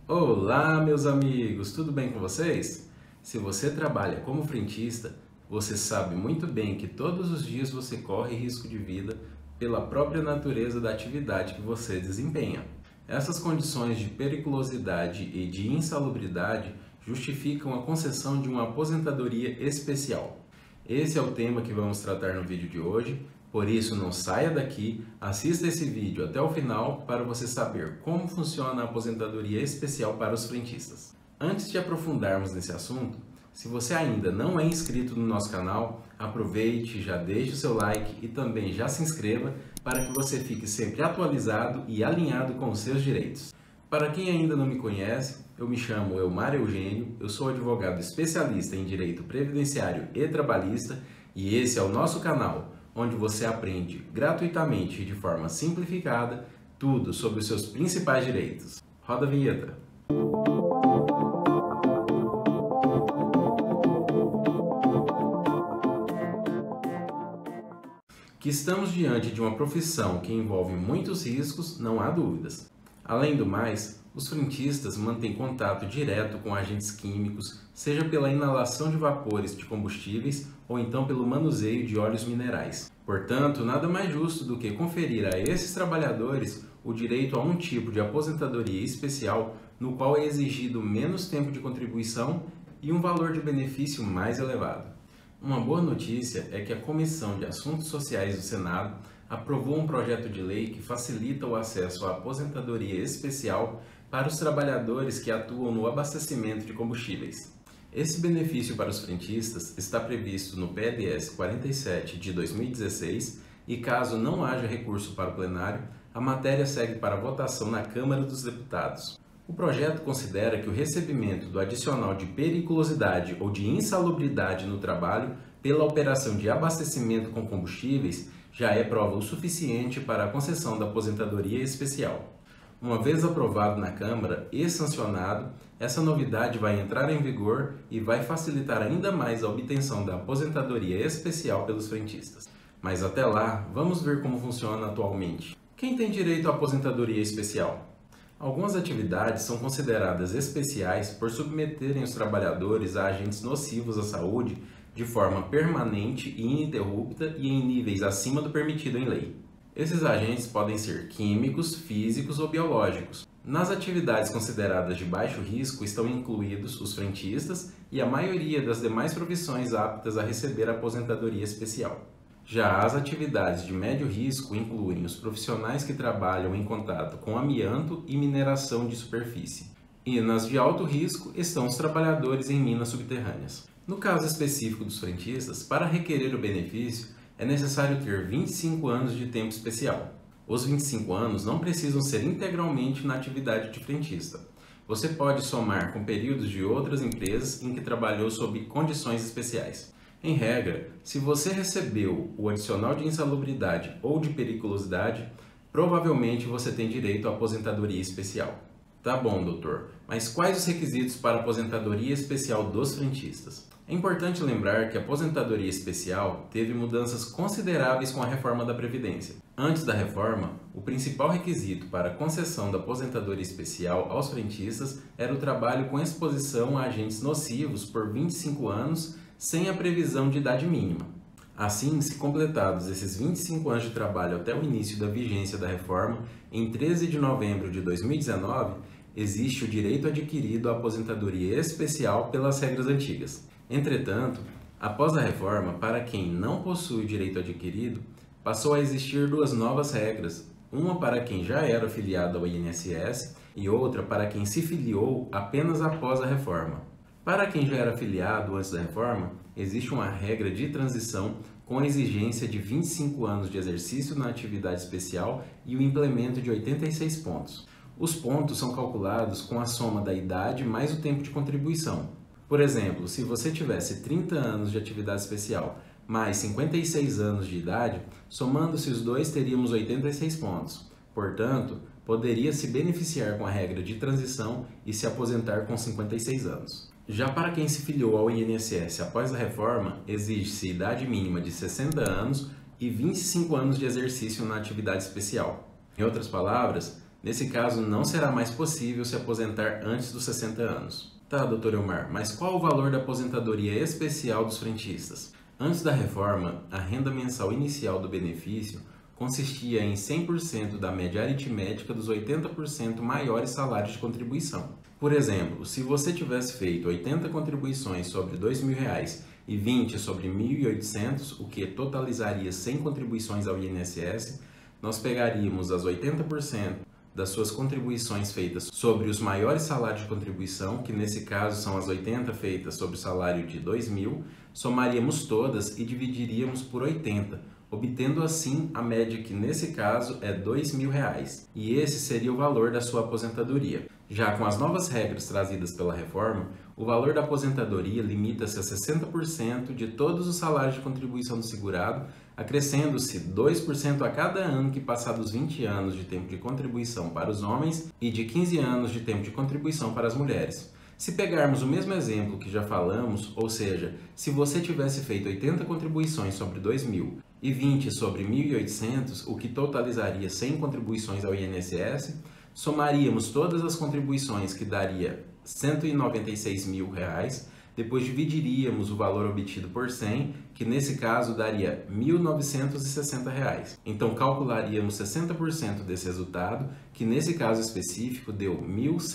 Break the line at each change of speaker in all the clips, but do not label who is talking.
Olá, meus amigos, tudo bem com vocês? Se você trabalha como frentista, você sabe muito bem que todos os dias você corre risco de vida pela própria natureza da atividade que você desempenha. Essas condições de periculosidade e de insalubridade justificam a concessão de uma aposentadoria especial. Esse é o tema que vamos tratar no vídeo de hoje. Por isso, não saia daqui, assista esse vídeo até o final para você saber como funciona a aposentadoria especial para os frentistas. Antes de aprofundarmos nesse assunto, se você ainda não é inscrito no nosso canal, aproveite, já deixe o seu like e também já se inscreva para que você fique sempre atualizado e alinhado com os seus direitos. Para quem ainda não me conhece, eu me chamo Elmar Eugênio, eu sou advogado especialista em Direito Previdenciário e Trabalhista e esse é o nosso canal, onde você aprende gratuitamente e de forma simplificada tudo sobre os seus principais direitos. Roda a vinheta! Que estamos diante de uma profissão que envolve muitos riscos, não há dúvidas. Além do mais, os frentistas mantêm contato direto com agentes químicos, seja pela inalação de vapores de combustíveis ou então pelo manuseio de óleos minerais. Portanto, nada mais justo do que conferir a esses trabalhadores o direito a um tipo de aposentadoria especial no qual é exigido menos tempo de contribuição e um valor de benefício mais elevado. Uma boa notícia é que a Comissão de Assuntos Sociais do Senado aprovou um projeto de lei que facilita o acesso à aposentadoria especial para os trabalhadores que atuam no abastecimento de combustíveis. Esse benefício para os frentistas está previsto no PLS 47 de 2016 e, caso não haja recurso para o plenário, a matéria segue para votação na Câmara dos Deputados. O projeto considera que o recebimento do adicional de periculosidade ou de insalubridade no trabalho pela operação de abastecimento com combustíveis já é prova o suficiente para a concessão da aposentadoria especial. Uma vez aprovado na Câmara e sancionado, essa novidade vai entrar em vigor e vai facilitar ainda mais a obtenção da aposentadoria especial pelos frentistas. Mas até lá, vamos ver como funciona atualmente. Quem tem direito à aposentadoria especial? Algumas atividades são consideradas especiais por submeterem os trabalhadores a agentes nocivos à saúde de forma permanente e ininterrupta e em níveis acima do permitido em lei. Esses agentes podem ser químicos, físicos ou biológicos. Nas atividades consideradas de baixo risco estão incluídos os frentistas e a maioria das demais profissões aptas a receber a aposentadoria especial. Já as atividades de médio risco incluem os profissionais que trabalham em contato com amianto e mineração de superfície. E nas de alto risco estão os trabalhadores em minas subterrâneas. No caso específico dos frentistas, para requerer o benefício, é necessário ter 25 anos de tempo especial. Os 25 anos não precisam ser integralmente na atividade de frentista. Você pode somar com períodos de outras empresas em que trabalhou sob condições especiais. Em regra, se você recebeu o adicional de insalubridade ou de periculosidade, provavelmente você tem direito à aposentadoria especial. Tá bom, doutor, mas quais os requisitos para a aposentadoria especial dos frentistas? É importante lembrar que a aposentadoria especial teve mudanças consideráveis com a reforma da Previdência. Antes da reforma, o principal requisito para a concessão da aposentadoria especial aos frentistas era o trabalho com exposição a agentes nocivos por 25 anos sem a previsão de idade mínima. Assim, se completados esses 25 anos de trabalho até o início da vigência da reforma, em 13 de novembro de 2019, existe o direito adquirido à aposentadoria especial pelas regras antigas. Entretanto, após a reforma, para quem não possui o direito adquirido, passou a existir duas novas regras, uma para quem já era afiliado ao INSS e outra para quem se filiou apenas após a reforma. Para quem já era afiliado antes da reforma, existe uma regra de transição com a exigência de 25 anos de exercício na atividade especial e o implemento de 86 pontos. Os pontos são calculados com a soma da idade mais o tempo de contribuição. Por exemplo, se você tivesse 30 anos de atividade especial mais 56 anos de idade, somando-se os dois teríamos 86 pontos. Portanto, poderia se beneficiar com a regra de transição e se aposentar com 56 anos. Já para quem se filiou ao INSS após a reforma, exige-se idade mínima de 60 anos e 25 anos de exercício na atividade especial. Em outras palavras, Nesse caso, não será mais possível se aposentar antes dos 60 anos. Tá, doutor Elmar, mas qual o valor da aposentadoria especial dos frentistas? Antes da reforma, a renda mensal inicial do benefício consistia em 100% da média aritmética dos 80% maiores salários de contribuição. Por exemplo, se você tivesse feito 80 contribuições sobre R$ 2.000 e 20 sobre 1.800, o que totalizaria 100 contribuições ao INSS, nós pegaríamos as 80% das suas contribuições feitas sobre os maiores salários de contribuição, que nesse caso são as 80 feitas sobre o salário de 2.000, somaríamos todas e dividiríamos por 80, obtendo assim a média que nesse caso é R$ 2.000, e esse seria o valor da sua aposentadoria. Já com as novas regras trazidas pela reforma, o valor da aposentadoria limita-se a 60% de todos os salários de contribuição do segurado, acrescendo-se 2% a cada ano que passar dos 20 anos de tempo de contribuição para os homens e de 15 anos de tempo de contribuição para as mulheres. Se pegarmos o mesmo exemplo que já falamos, ou seja, se você tivesse feito 80 contribuições sobre 2.000 e 20 sobre 1.800, o que totalizaria 100 contribuições ao INSS, somaríamos todas as contribuições, que daria R$ 196.000, depois dividiríamos o valor obtido por 100, que nesse caso daria R$ 1.960. Então calcularíamos 60% desse resultado, que nesse caso específico deu R$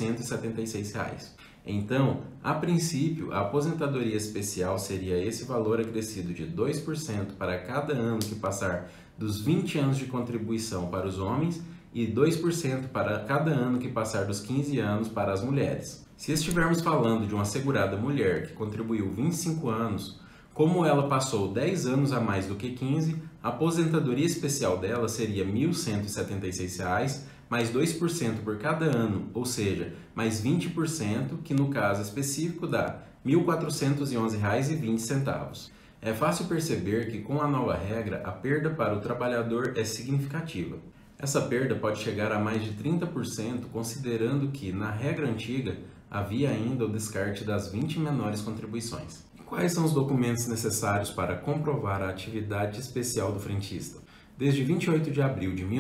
1.176. Então, a princípio, a aposentadoria especial seria esse valor acrescido de 2% para cada ano que passar dos 20 anos de contribuição para os homens e 2% para cada ano que passar dos 15 anos para as mulheres. Se estivermos falando de uma segurada mulher que contribuiu 25 anos, como ela passou 10 anos a mais do que 15, a aposentadoria especial dela seria R$ 1.176, mais 2% por cada ano, ou seja, mais 20%, que no caso específico dá R$ 1.411,20. É fácil perceber que com a nova regra, a perda para o trabalhador é significativa. Essa perda pode chegar a mais de 30%, considerando que, na regra antiga, havia ainda o descarte das 20 menores contribuições. Quais são os documentos necessários para comprovar a atividade especial do frentista? Desde 28 de abril de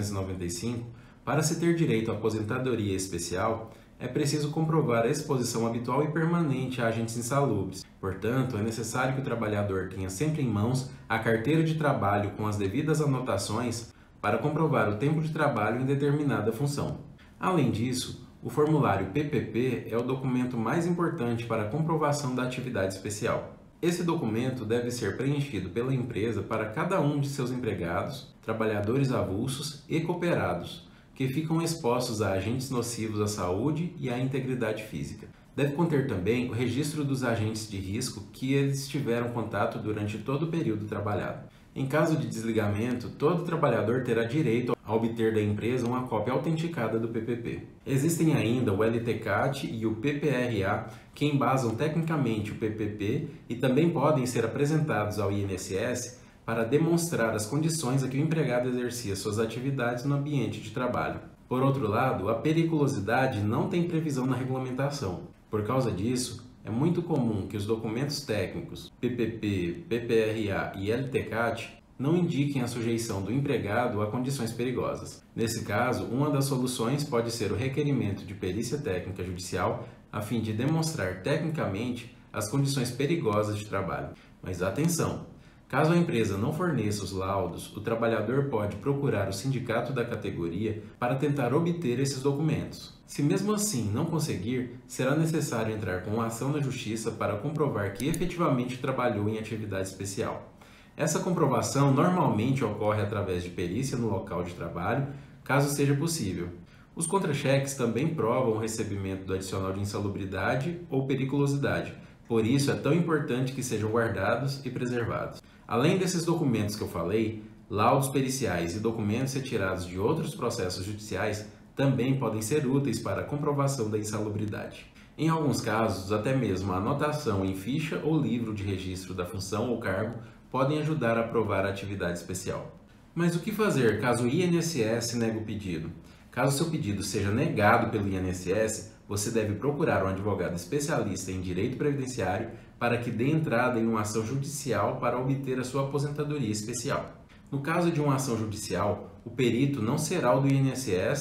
1995, para se ter direito à aposentadoria especial, é preciso comprovar a exposição habitual e permanente a agentes insalubres. Portanto, é necessário que o trabalhador tenha sempre em mãos a carteira de trabalho com as devidas anotações para comprovar o tempo de trabalho em determinada função. Além disso, o formulário PPP é o documento mais importante para a comprovação da atividade especial. Esse documento deve ser preenchido pela empresa para cada um de seus empregados, trabalhadores avulsos e cooperados, que ficam expostos a agentes nocivos à saúde e à integridade física. Deve conter também o registro dos agentes de risco que eles tiveram contato durante todo o período trabalhado. Em caso de desligamento, todo trabalhador terá direito a obter da empresa uma cópia autenticada do PPP. Existem ainda o LTCAT e o PPRA, que embasam tecnicamente o PPP e também podem ser apresentados ao INSS para demonstrar as condições a que o empregado exercia suas atividades no ambiente de trabalho. Por outro lado, a periculosidade não tem previsão na regulamentação. Por causa disso, é muito comum que os documentos técnicos PPP, PPRA e LTCAT não indiquem a sujeição do empregado a condições perigosas. Nesse caso, uma das soluções pode ser o requerimento de perícia técnica judicial a fim de demonstrar tecnicamente as condições perigosas de trabalho. Mas atenção! Caso a empresa não forneça os laudos, o trabalhador pode procurar o sindicato da categoria para tentar obter esses documentos. Se mesmo assim não conseguir, será necessário entrar com uma ação na justiça para comprovar que efetivamente trabalhou em atividade especial. Essa comprovação normalmente ocorre através de perícia no local de trabalho, caso seja possível. Os contra-cheques também provam o recebimento do adicional de insalubridade ou periculosidade, por isso é tão importante que sejam guardados e preservados. Além desses documentos que eu falei, laudos periciais e documentos retirados de outros processos judiciais também podem ser úteis para a comprovação da insalubridade. Em alguns casos, até mesmo a anotação em ficha ou livro de registro da função ou cargo podem ajudar a provar a atividade especial. Mas o que fazer caso o INSS negue o pedido? Caso seu pedido seja negado pelo INSS, você deve procurar um advogado especialista em direito previdenciário para que dê entrada em uma ação judicial para obter a sua aposentadoria especial. No caso de uma ação judicial, o perito não será o do INSS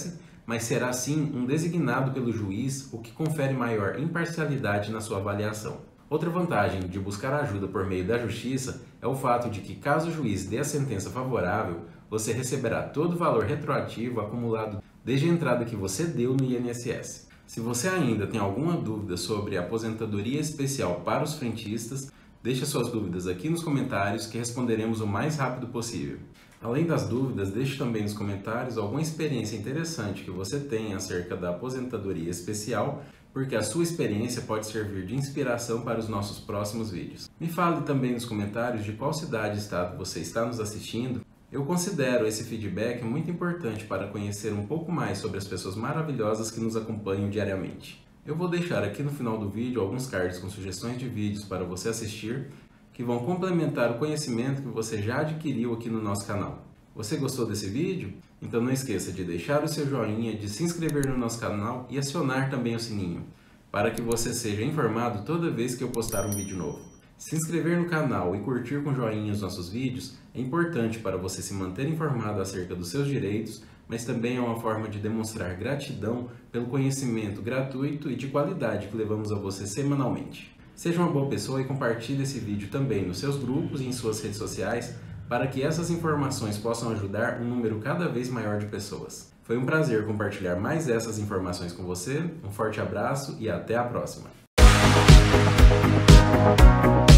mas será sim um designado pelo juiz, o que confere maior imparcialidade na sua avaliação. Outra vantagem de buscar ajuda por meio da justiça é o fato de que, caso o juiz dê a sentença favorável, você receberá todo o valor retroativo acumulado desde a entrada que você deu no INSS. Se você ainda tem alguma dúvida sobre a aposentadoria especial para os frentistas, deixe suas dúvidas aqui nos comentários que responderemos o mais rápido possível. Além das dúvidas, deixe também nos comentários alguma experiência interessante que você tem acerca da aposentadoria especial, porque a sua experiência pode servir de inspiração para os nossos próximos vídeos. Me fale também nos comentários de qual cidade e estado você está nos assistindo. Eu considero esse feedback muito importante para conhecer um pouco mais sobre as pessoas maravilhosas que nos acompanham diariamente. Eu vou deixar aqui no final do vídeo alguns cards com sugestões de vídeos para você assistir, que vão complementar o conhecimento que você já adquiriu aqui no nosso canal. Você gostou desse vídeo? Então não esqueça de deixar o seu joinha, de se inscrever no nosso canal e acionar também o sininho, para que você seja informado toda vez que eu postar um vídeo novo. Se inscrever no canal e curtir com joinha os nossos vídeos é importante para você se manter informado acerca dos seus direitos, mas também é uma forma de demonstrar gratidão pelo conhecimento gratuito e de qualidade que levamos a você semanalmente. Seja uma boa pessoa e compartilhe esse vídeo também nos seus grupos e em suas redes sociais para que essas informações possam ajudar um número cada vez maior de pessoas. Foi um prazer compartilhar mais essas informações com você, um forte abraço e até a próxima!